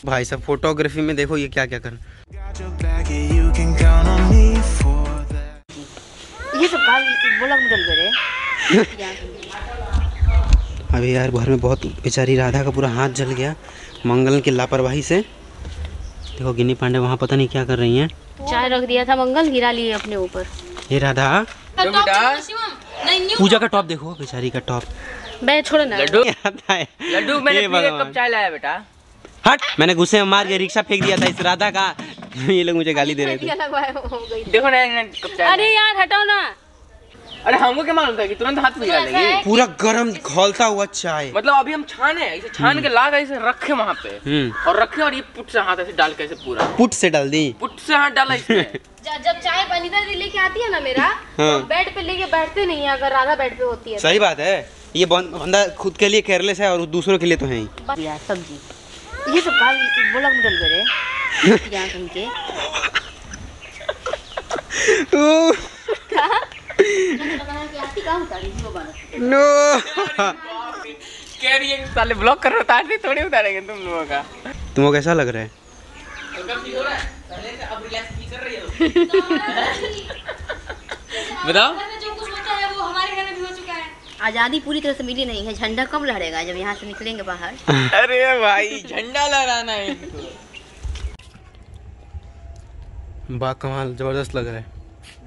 भाई साहब फोटोग्राफी में देखो ये क्या क्या कर। ये सब बोला अभी यार घर में बहुत बेचारी राधा का पूरा हाथ जल गया मंगल की लापरवाही से। देखो गिनी पांडे वहाँ पता नहीं क्या कर रही हैं। चाय रख दिया था मंगल, गिरा लिए अपने ऊपर। ये राधा पूजा का टॉप देखो, बेचारी का टॉप। बे छोड़ो ना। लड्डू मैंने पी एक कप चाय लाया बेटा। हट, मैंने गुस्से में मार के रिक्शा फेंक दिया था इस राधा का। ये लोग मुझे गाली दे रहे थे। देखो ना कप चाय। अरे यार हटाओ ना। अरे हमको क्या मालूम था कि तुरंत हाथ में डालेंगे। पूरा गरम खौलता हुआ चाय। मतलब अभी हम छाने इसे छान के ला इसे रखे वहाँ पे और रखे और ये पुट से हाथ ऐसे डाल के ऐसे पूरा पुट से डाल दी। पुट से हाथ डाला इसमें। जब चाय बनीता लेके आती है ना मेरा तो बेड पे लेके बैठते नहीं है अगर राधा बेड पे होती है। सही बात है। ये बंदा खुद के लिए केयरलेस है और दूसरों के लिए तो है ही। यार सब्जी ये सब बोला डल गए यहाँ सुन के। नो साले ब्लॉक कर उतार दी थोड़ी उतारेंगे तुम लोगों का। तुमको कैसा लग रहा है? बताओ। आजादी पूरी तरह से मिली नहीं है। झंडा कब लहरेगा जब यहाँ से निकलेंगे बाहर। अरे भाई झंडा लहराना है इनको। बा कमाल जबरदस्त लग रहा है।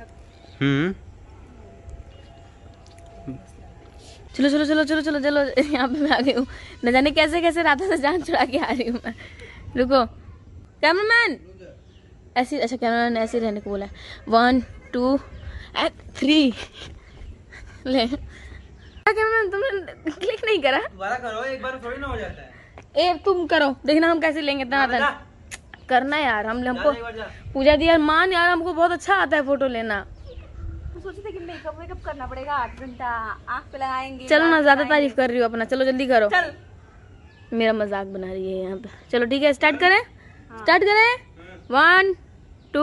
चलो चलो चलो चलो चलो चलो यहाँ पे मैं आ गई हूँ। न जाने कैसे कैसे राधा से जान छुड़ा के आ रही हूँ मैं। रुको कैमरामैन ऐसे। अच्छा कैमरामैन ऐसे रहने को बोला है। 1 2 3 ले। कैमरामैन तुमने क्लिक नहीं करा। दोबारा करो, एक बार थोड़ी ना हो जाता है। ए तुम करो, देखना हम कैसे लेंगे इतना करना यार। हमको पूजा दी यार, मान यार हमको बहुत अच्छा आता है फोटो लेना। सोचे थे कि मेकअप करना पड़ेगा 8 घंटा, आँख पे लगाएंगे। चलो ना, ज्यादा तारीफ कर रही हो अपना। चलो जल्दी करो। चल। मेरा मजाक बना रही है यहाँ पे। चलो ठीक है स्टार्ट करें। स्टार्ट करें 1 2।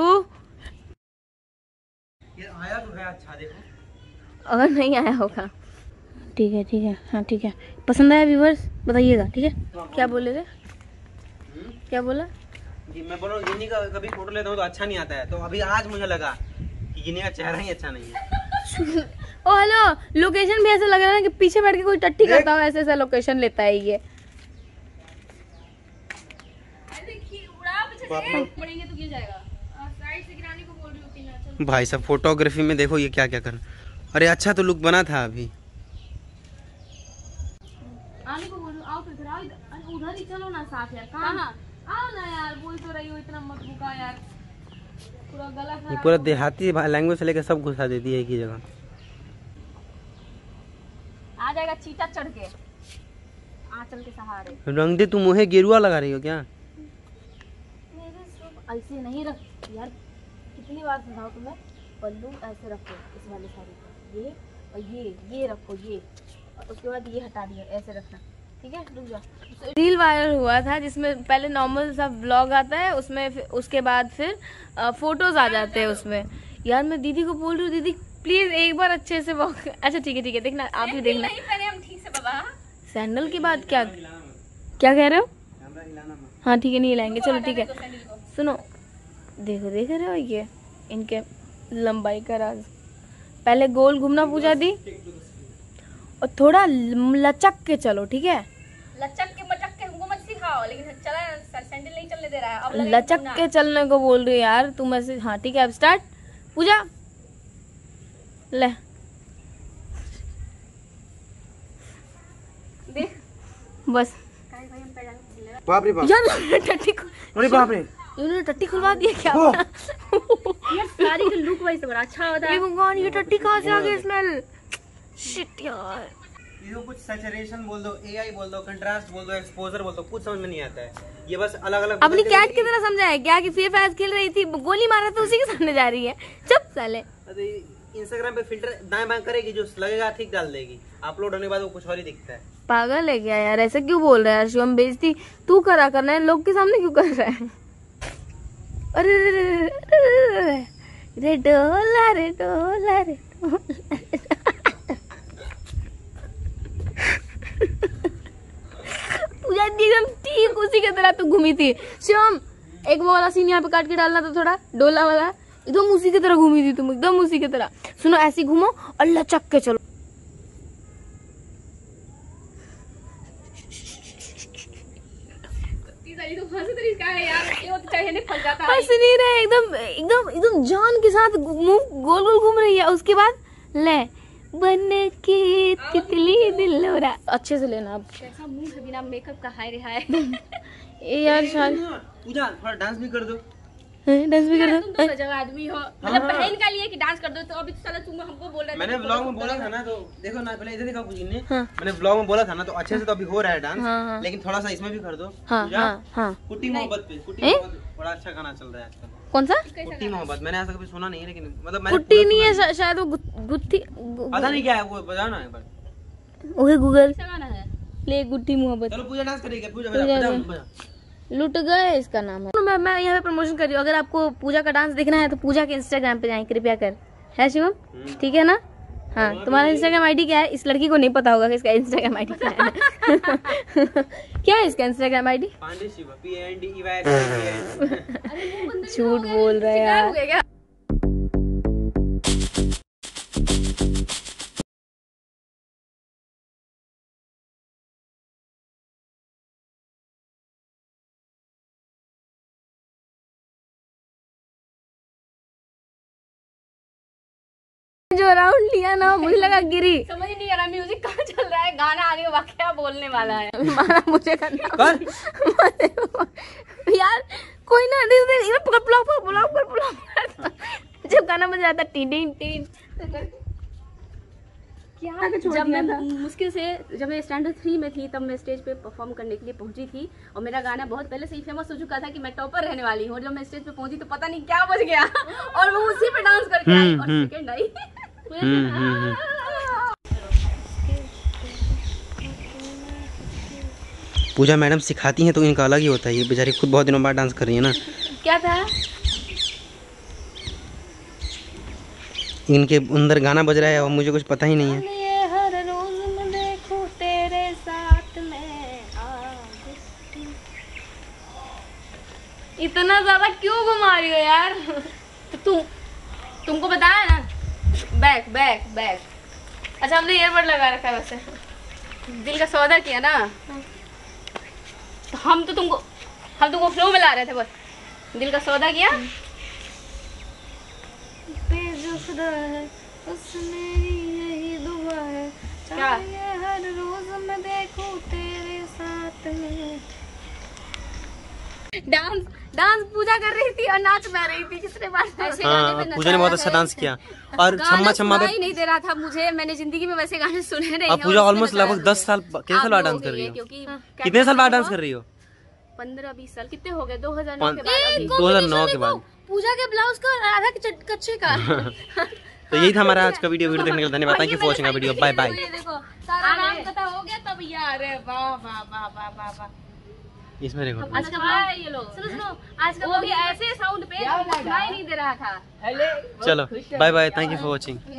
ये आया तो है अच्छा, देखो अगर नहीं आया होगा ठीक है ठीक है। हाँ ठीक है, पसंद आया व्यूवर्स बताइएगा ठीक है। क्या बोले थे? क्या बोला? जी मैं बोल रहा हूँ गिनी का कभी फोटो लेता हूँ तो अच्छा नहीं आता है, तो अभी आज मुझे लगा कि गिनी का चेहरा ही अच्छा नहीं है। ओ हेलो, लोकेशन भी ऐसा लग रहा है कि पीछे बैठ के कोई टट्टी करता हो, ऐसे ऐसा लोकेशन लेता है ये। भाई साहब फोटोग्राफी में देखो ये क्या क्या कर। अरे अच्छा तो लुक बना था अभी। आने को बोलो, आओ तो इधर आओ। अरे उधर ही चलो ना साथ यार। कहाँ? आओ ना यार, बोल तो रही हो, इतना मत भूखा यार। पूरा गला ये पूरा देहाती लैंग्वेज से लेकर सब घुसा देती है एक ही जगह। आ जाएगा चीता चढ़ के आंचल के सहारे। रंग दे, तुम मुँहे गेरुआ लगा रही हो क्या? ऐसे नहीं रख यार, कितनी बार समझाओ तुम्हें। पल्लू ऐसे रखो इस वाली साड़ी को, ये और ये रखो ये, और उसके बाद ये हटा दिया, ऐसे रखना ठीक है। रुक जाओ। रील वायरल हुआ था जिसमें पहले नॉर्मल सा व्लॉग आता है, उसमें उसके बाद फिर फोटोज आ जाते हैं उसमें। यार मैं दीदी को बोल रही हूँ, दीदी प्लीज एक बार अच्छे से वॉक। अच्छा ठीक है देखना, आप भी देखना। हम ठीक से बाबा। सैंडल की बात क्या कह रहे हो? हाँ ठीक है नहीं लाएंगे, चलो ठीक है। सुनो, देखो देख रहे हो ये इनके लंबाई का राज। पहले गोल घूमना पूजा दी, और थोड़ा लचक के चलो ठीक है। लचक के मचक के हमको मत सिखाओ, लेकिन चला सैंडल नहीं चलने दे रहा है। अब लचक के चलने को बोल रही है यार तुम ऐसे। हाँ ठीक है अब स्टार्ट पूजा। ले देख बस। बाप रे बाप यार टट्टी, अरे बाप रे, इन्होंने टट्टी खुलवा दिया क्या? यार साड़ी का लुक वैसे बड़ा अच्छा होता है। भगवान ये टट्टी कहाँ से आ गई स्मेल। शिट यार, ये कुछ सैचुरेशन बोल दो, एआई बोल दो, कंट्रास्ट बोल दो, एक्सपोजर बोल दो, कुछ समझ में नहीं आता है। ये बस अलग अलग अपनी कैट की तरह समझा है क्या कि फ्री फायर खेल रही थी, गोली मारा तो उसी के सामने जा रही है। चुप साले। इंस्टाग्राम पे फिल्टर दाएं बाएं करेगी, जो लगेगा ठीक डाल देगी, अपलोड होने के बाद वो कुछ और ही दिखता है। पागल है क्या यार, ऐसा क्यों बोल रहा है? शिवम बेइज्जती तू करा करना है, लोग के सामने क्यों कर रहा है? अरे रे डोला रे डोला रे पूजा बैठ गई एकदम ठीक उसी की तरह तू घूमी थी शिवम। एक वो वाला सीन यहाँ पे काट के डालना था थोड़ा डोला वाला, एकदम उसी की तरह घूमी थी तुम, एकदम उसी की तरह। सुनो ऐसे घूमो और लचक के चलो। हंस नहीं रहे, एकदम एकदम एकदम जान के साथ मुंह गोल गोल घूम रही है। उसके बाद ले बन के तितली दिल हो रहा। अच्छे से लेना अब। कैसा मुंह है बिना मेकअप का, हाय रे हाय। ए यार शायद पूजा थोड़ा डांस भी कर दो। डांस भी कर तुम तो गजब आदमी हो, मतलब बहन का लिए कि डांस कर दो, तो अभी साला तुम हमको बोल रहे थे। मैंने व्लॉग में बोला था ना, तो देखो ना पहले इधर दिखाओ पूजी ने। मैंने व्लॉग में बोला था ना, तो अच्छे से तो अभी हो रहा है डांस, लेकिन थोड़ा सा इसमें भी कर दो। कुट्टी मोहब्बत पे, कुट्टी मोहब्बत बड़ा अच्छा गाना चल रहा है आजकल। कौन सा? कुट्टी मोहब्बत मैंने आज तक कभी सुना नहीं है, लेकिन मतलब मैंने कुट्टी नहीं है शायद, वो गुत्थी पता नहीं क्या है, वो बजाओ ना एक बार। ओके गूगल गाना है प्ले गुट्टी मोहब्बत। चलो पूजा डांस करेगी, पूजा बजा। लुट गए इसका नाम है। मैं यहाँ पे प्रमोशन कर रही हूँ, अगर आपको पूजा का डांस देखना है तो पूजा के इंस्टाग्राम पे जाएं कृपया कर, है शिवम? ठीक है ना? हाँ, तुम्हारा इंस्टाग्राम आईडी क्या है? इस लड़की को नहीं पता होगा कि इसका इंस्टाग्राम आईडी क्या है। क्या है इसका Instagram ID? Pandey Shiva, PANDEY। झूठ बोल रहा है यार। जो राउंड लिया ना मुझे लगा गिरी। समझ नहीं आ रहा म्यूजिक कहाँ चल रहा है, गाना आने वाला क्या बोलने वाला है। मारा मुझे करना यार कोई ना जब गाना बज रहा था टीन टीन क्या जब मैं मुश्किल से जब मैं स्टैंडर्ड 3 में थी, तब मैं स्टेज पे परफॉर्म करने के लिए पहुंची थी, और मेरा गाना बहुत पहले से ही फेमस हो चुका था कि मैं टॉपर रहने वाली हूँ। जब मैं स्टेज पे पहुंची तो पता नहीं क्या बज गया और मैं उसी पे डांस करके आई और सेकंड आई। पूजा मैडम सिखाती हैं तो इनका अलग ही होता है, ये बेचारी खुद बहुत दिनों बाद डांस कर रही है ना। क्या था? इनके अंदर गाना बज रहा है और मुझे कुछ पता ही नहीं है। ये हर रोज मैं देखूं तेरे साथ में इतना ज्यादा क्यों घुमा रही हो यार? तो तुमको बताया ना, बैक बैक बैक। अच्छा हमने ईयरबड लगा रखा है वैसे। दिल का सौदा किया ना, तो हम तुमको फ्लो में ला रहे थे, बस दिल का सौदा किया। यही दुआ है क्या? हर रोज मैं देखूं तेरे साथ में। डांस पूजा कर रही थी और नाच गा रही थी। कितने बार ऐसे गाने पे पूजा ने बहुत अच्छा डांस किया और छम्मा छम्मा पे ही नहीं दे रहा था मुझे। मैंने जिंदगी में वैसे गाने सुने नहीं। अब पूजा ऑलमोस्ट लगभग 10 साल कितने साल बाद डांस कर रही हो? क्योंकि कितने साल बाद डांस कर रही हो? 15-20 साल कितने हो गए? 2009 के बाद। 2009 के बाद। पूजा के ब्लाउज का आधा कच्चे का। तो यही था हमारा आज का वीडियो देखने के लिए धन्यवाद। Thank you for watching video. Bye bye. देखो सारा नाम पता हो गया तब यार। वाह वाह वाह वाह वाह वाह। इसमें देखो आज का ये लो सुनो आज का वो भी ऐसे साउंड पे सुनाई नहीं दे रहा था। चलो bye bye. Thank you for watching.